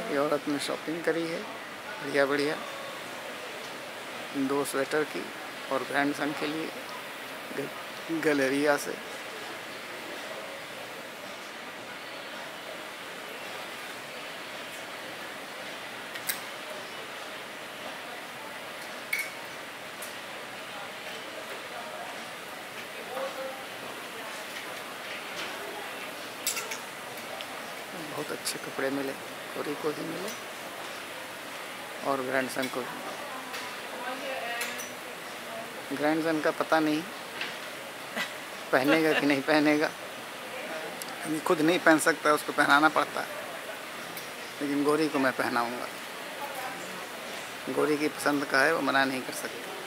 ये औरत ने शॉपिंग करी है बढ़िया बढ़िया, 2 स्वेटर की और ग्रैंडसन के लिए गैलेरिया से। बहुत अच्छे कपड़े मिले, कोरी को भी मिले और ग्रैंडसन को भी। ग्रैंडसन का पता नहीं पहनेगा कि नहीं पहनेगा, अभी खुद नहीं पहन सकता, उसको पहनाना पड़ता है, लेकिन गौरी को मैं पहनाऊंगा। गौरी की पसंद का है, वो मना नहीं कर सकती।